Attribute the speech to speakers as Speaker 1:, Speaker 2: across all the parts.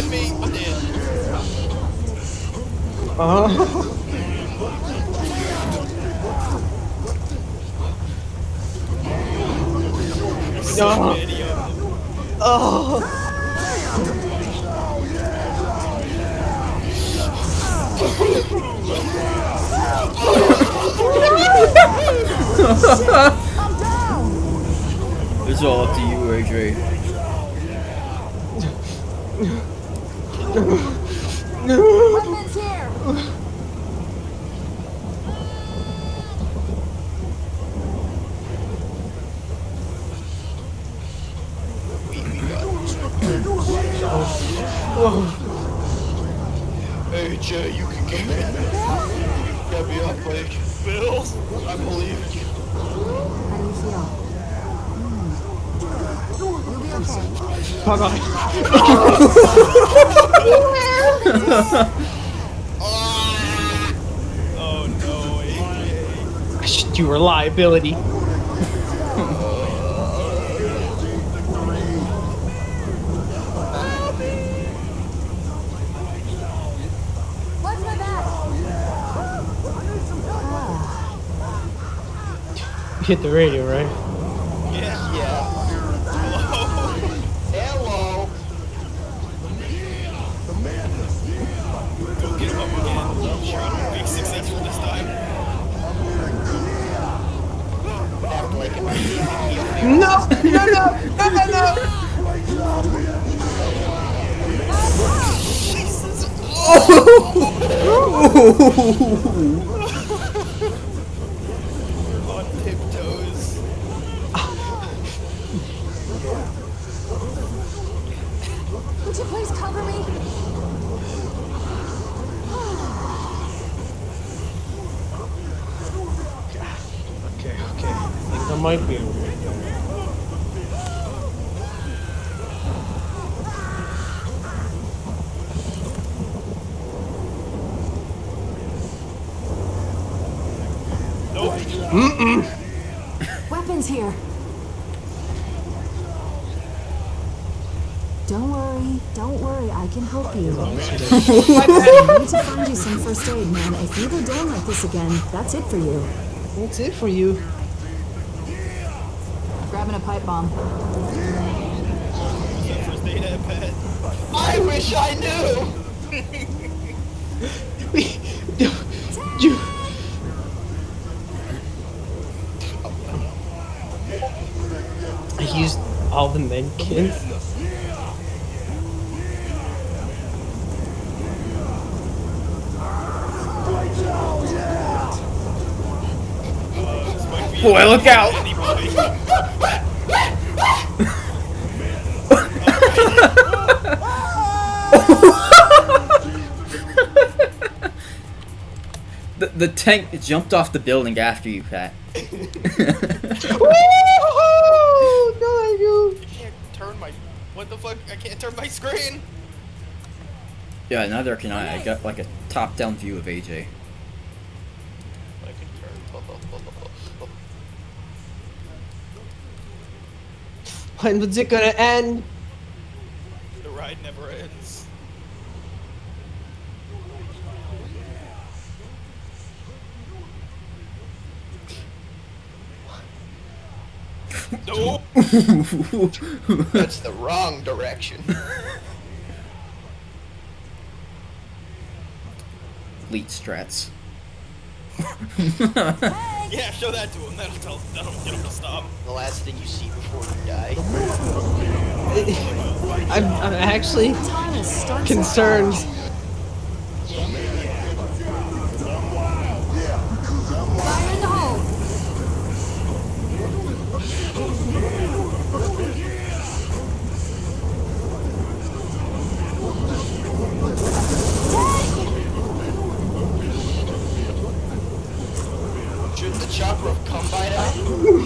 Speaker 1: Revive me. I'm dead.
Speaker 2: No. Oh.
Speaker 3: It's all up to you, AJ.
Speaker 4: Weapons here.
Speaker 1: Hey Jay, you can get me. Get me up, like Bill. I believe in you.
Speaker 4: How do you feel? You'll be okay.
Speaker 2: Bye bye.
Speaker 1: Oh no, AJ.
Speaker 2: I should do reliability.
Speaker 4: Watch my back.
Speaker 2: You hit the radio, right?
Speaker 1: Yeah. Hello. Go get him up again. I'm sure I'm gonna be successful this time.
Speaker 2: No! No! No! No! No! No!
Speaker 1: On tiptoes.
Speaker 4: Would you please cover me?
Speaker 2: Okay. I think I might be able to make that.
Speaker 1: Nope.
Speaker 4: Weapons here. Don't worry, I can help you. I need to find you some first aid, man. If you go down like this again, that's it for you.
Speaker 2: That's it for you.
Speaker 4: Grabbing a pipe bomb.
Speaker 1: First aid at pet. I wish I knew.
Speaker 2: You. I used all the med kits.
Speaker 3: Boy, look out! The tank jumped off the building after you, Pat.
Speaker 2: Woohoo! No, you.
Speaker 1: I can't turn my. What the fuck? I can't turn my screen.
Speaker 3: Yeah, neither can I. I got like a top-down view of AJ.
Speaker 1: I can turn.
Speaker 2: When's it gonna end?
Speaker 1: The ride never ends. Nope. That's the wrong direction.
Speaker 3: Elite strats.
Speaker 1: Yeah, show that to him. That'll get him to stop. The last thing you see before you die.
Speaker 2: I'm actually concerned.
Speaker 4: Fire in the hole.
Speaker 1: Should the chopper have come by now?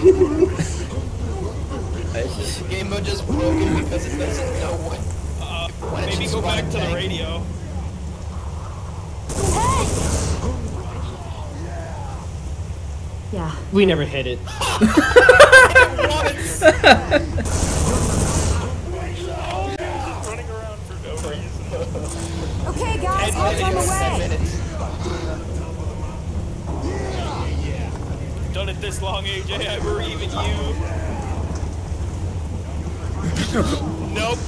Speaker 1: Game mode just broken because it doesn't know when it
Speaker 5: Maybe
Speaker 1: should
Speaker 5: go
Speaker 1: spawn
Speaker 5: back
Speaker 1: a
Speaker 5: to the
Speaker 1: tank.
Speaker 5: radio.
Speaker 4: Yeah.
Speaker 2: We never hit it.
Speaker 1: Running around for no reason.
Speaker 5: done it this long, AJ. I were even you. Nope.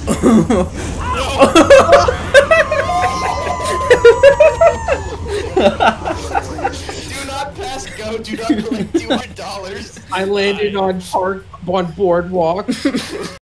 Speaker 1: Do not pass go. Do not collect $200.
Speaker 2: I landed on boardwalk.